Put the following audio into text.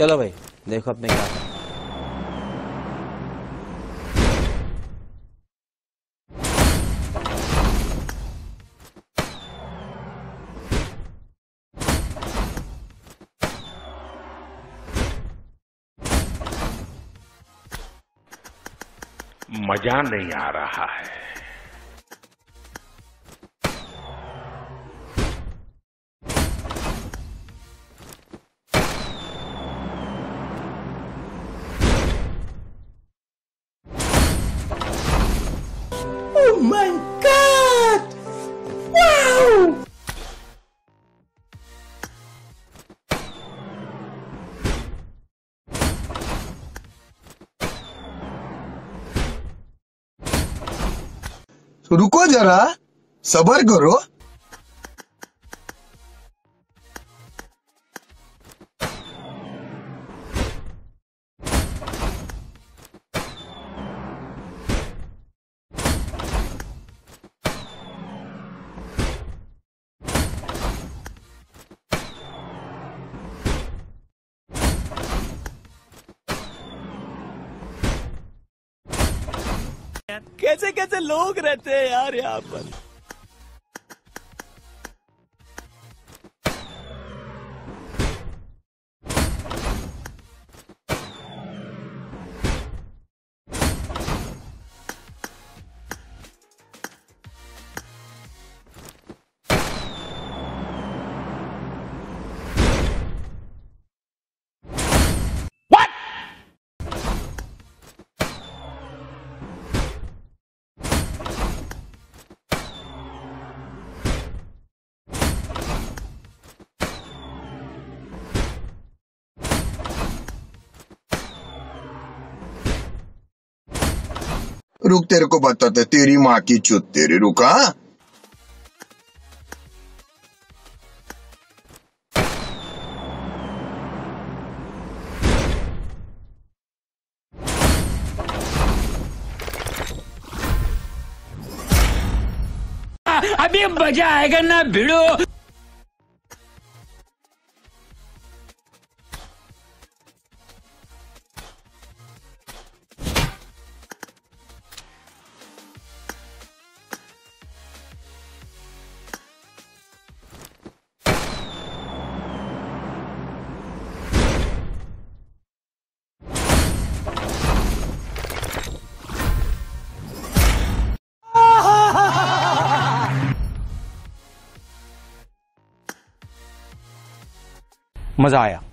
चलो भाई देखो अपने क्या करना है। मजा नहीं आ रहा है। Oh my God! Wow! रुको जरा, सबर करो। कैसे कैसे लोग रहते हैं यार यहाँ पर। रुक, तेरे को बताते, तेरी माँ की चुत तेरी, रुका। अभी मजा आएगा ना भिड़ो। मजा आया।